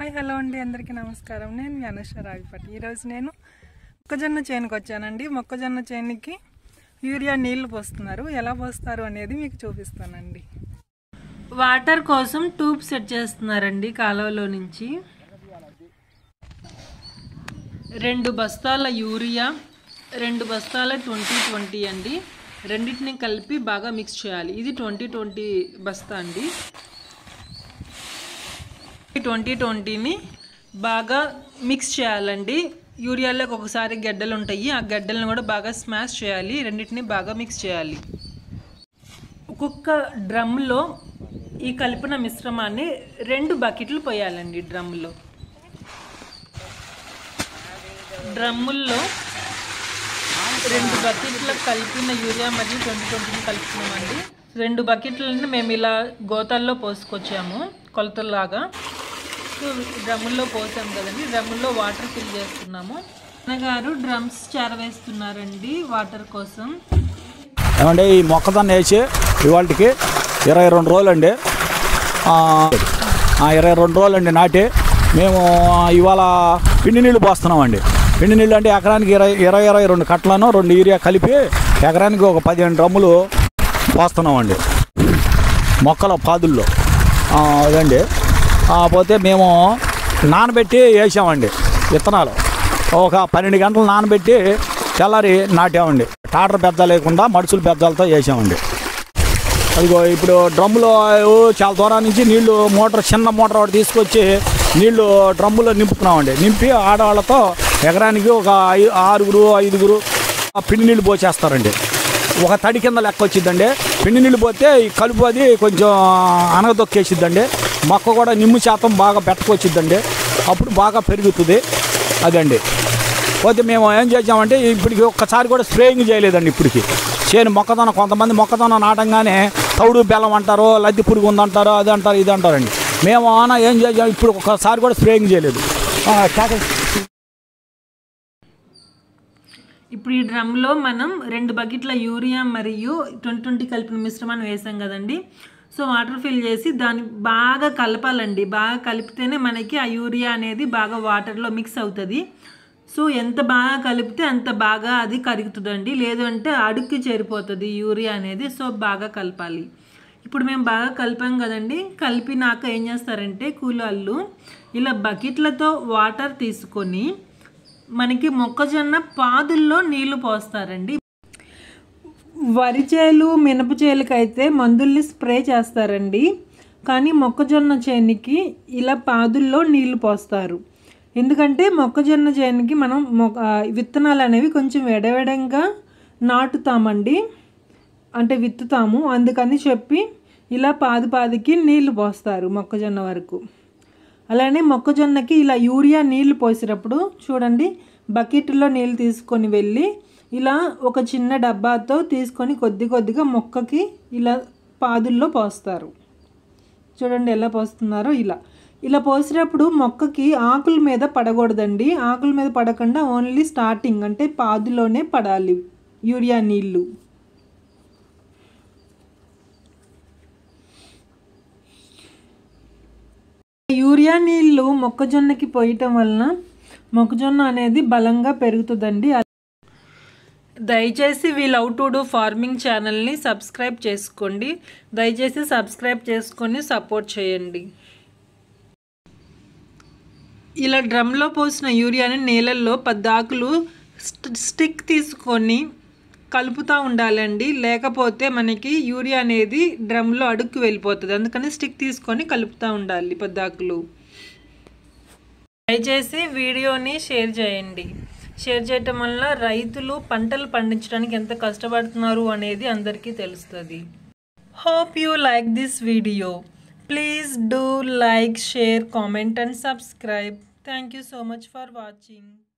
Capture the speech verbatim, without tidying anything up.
Hi hello అండి, అందరికీ నమస్కారం. నేను మీ అనుష రావిపట్టి. ఈరోజు నేను మొక్కజొన్న చేనుకి వచ్చానండి. మొక్కజొన్న చేనుకి యూరియా నీళ్లు పోస్తున్నారు. ఎలా పోస్తారు అనేది మీకు చూపిస్తానండి. వాటర్ కోసం ట్యూబ్ సెట్ చేస్తున్నారండి కాలువలో నుంచి. రెండు బస్తాల యూరియా, రెండు బస్తాల ట్వంటీ ట్వంటీ అండి. రెండింటిని కలిపి బాగా మిక్స్ చేయాలి. ఇది ట్వంటీ ట్వంటీ బస్తా అండి. ట్వంటీ ట్వంటీని బాగా మిక్స్ చేయాలండి. యూరియాలోకి ఒకసారి గడ్డలు ఉంటాయి, ఆ గడ్డలను కూడా బాగా స్మాష్ చేయాలి. రెండింటిని బాగా మిక్స్ చేయాలి. ఒక్కొక్క డ్రమ్లో ఈ కలిపిన మిశ్రమాన్ని రెండు బకెట్లు పోయాలండి. డ్రమ్లో డ్రమ్ముల్లో రెండు బకెట్ల కలిపిన యూరియా మరియు ట్వంటీ ట్వంటీని కలుపుతున్నామండి. రెండు బకెట్లని మేము ఇలా గోతాల్లో పోసుకొచ్చాము కొలతల్లాగా. డ్రమ్ముల్లో పోసాం కదండి, డ్రమ్ముల్లో వాటర్ ఫిల్ చేస్తున్నాము. అన్నగారు డ్రమ్స్ చేరవేస్తున్నారండి వాటర్ కోసం. ఏమంటే ఈ మొక్కజొన్న వేసి ఇవాళకి ఇరవై రెండు రోజులు అండి. ఇరవై రెండు రోజులు అండి నాటి. మేము ఇవాళ పిండి నీళ్ళు పోస్తున్నామండి. పిండి నీళ్ళు అంటే ఎకరానికి ఇరవై ఇరవై ఇరవై రెండు కట్టలను రెండు యూరియా కలిపి ఎకరానికి ఒక పదిహేను డ్రమ్ములు పోస్తున్నామండి మొక్కల పాదుల్లో. అదండి. పోతే మేము నానబెట్టి వేసామండి విత్తనాలు. ఒక పన్నెండు గంటలు నానబెట్టి తెల్లారి నాటామండి. టాటర్ బెజ్జ లేకుండా మడుసుల బెజ్జాలతో వేసామండి. అదిగో ఇప్పుడు డ్రమ్ములో చాలా దూరం నుంచి నీళ్లు మోటార్ చిన్న మోటార్ ఒకటి తీసుకొచ్చి నీళ్లు డ్రమ్ములో నింపుతున్నామండి. నింపి ఆడవాళ్ళతో ఎకరానికి ఒక ఆరుగురు ఐదుగురు పిండి నీళ్ళు పోసేస్తారండి. ఒక తడి కింద లెక్క వచ్చిద్దండి. పిండి నీళ్ళు పోతే ఈ కలుపు అది కొంచెం అనగదొక్కేసిద్దండి. మొక్క కూడా నిమ్ము శాతం బాగా పెట్టకొచ్చిద్దండి. అప్పుడు బాగా పెరుగుతుంది. అదండి. పోతే మేము ఏం చేసామంటే ఇప్పటికి ఒక్కసారి కూడా స్ప్రేయింగ్ చేయలేదండి. ఇప్పటికి చేను మొక్కదొన్న కొంతమంది మొక్కదొన్న నాటంగానే తౌడు బెల్లం అంటారు, లద్ది పురుగు ఉందంటారు, అది అంటారు ఇది అంటారండి. మేము ఆన ఏం చేసాం ఇప్పుడు ఒక్కసారి కూడా స్ప్రేయింగ్ చేయలేదు. ఇప్పుడు ఈ డ్రమ్లో మనం రెండు బకెట్ల యూరియా మరియు ట్వంటీ ట్వంటీ కలిపిన మిశ్రమాన్ని వేసాం కదండి. సో వాటర్ ఫిల్ చేసి దాన్ని బాగా కలపాలండి. బాగా కలిపితేనే మనకి ఆ యూరియా అనేది బాగా వాటర్లో మిక్స్ అవుతుంది. సో ఎంత బాగా కలిపితే అంత బాగా అది కరుగుతుందండి. లేదు అంటే అడుక్కి చేరిపోతుంది యూరియా అనేది. సో బాగా కలపాలి. ఇప్పుడు మేము బాగా కలిపాం కదండి. కలిపినాక ఏం చేస్తారంటే కూలోళ్ళు ఇలా బకెట్లతో వాటర్ తీసుకొని మనకి మొక్కజొన్న పాదుల్లో నీళ్లు పోస్తారండి. వరి చేలు మినప చేలుకైతే మందుల్ని స్ప్రే చేస్తారండి. కానీ మొక్కజొన్న చేనికి ఇలా పాదుల్లో నీళ్లు పోస్తారు. ఎందుకంటే మొక్కజొన్న చేనికి మనం మొక్క విత్తనాలు అనేవి కొంచెం ఎడవెడంగా నాటుతామండి, అంటే విత్తుతాము. అందుకని చెప్పి ఇలా పాది పాదికి నీళ్లు పోస్తారు మొక్కజొన్న వరకు. అలానే మొక్కజొన్నకి ఇలా యూరియా నీళ్లు పోసేటప్పుడు చూడండి, బకెట్లో నీళ్ళు తీసుకొని వెళ్ళి ఇలా ఒక చిన్న డబ్బాతో తీసుకొని కొద్ది కొద్దిగా మొక్కకి ఇలా పాదుల్లో పోస్తారు. చూడండి ఎలా పోస్తున్నారో. ఇలా ఇలా పోసేటప్పుడు మొక్కకి ఆకుల మీద పడకూడదండి. ఆకుల మీద పడకుండా ఓన్లీ స్టార్టింగ్ అంటే పాదులోనే పడాలి యూరియా నీళ్ళు. యూరియా నీళ్ళు మొక్కజొన్నకి పోయటం వలన మొక్కజొన్న అనేది బలంగా పెరుగుతుందండి. దయచేసి we love to do farming ఛానల్ని సబ్స్క్రైబ్ చేసుకోండి. దయచేసి సబ్స్క్రైబ్ చేసుకొని సపోర్ట్ చేయండి. ఇలా డ్రమ్లో పోసిన యూరియాని నీళ్ళల్లో పద్దాకులు స్టిక్ తీసుకొని కలుపుతూ ఉండాలండి. లేకపోతే మనకి యూరియా అనేది డ్రమ్లో అడుక్కు వెళ్ళిపోతుంది. అందుకని స్టిక్ తీసుకొని కలుపుతూ ఉండాలి పద్దాకులు. దయచేసి వీడియోని షేర్ చేయండి. షేర్ చేయటం వల్ల రైతులు పంటలు పండించడానికి ఎంత కష్టపడుతున్నారు అనేది అందరికీ తెలుస్తుంది. Hope you like this video. Please do like, share, comment and subscribe. Thank you so much for watching.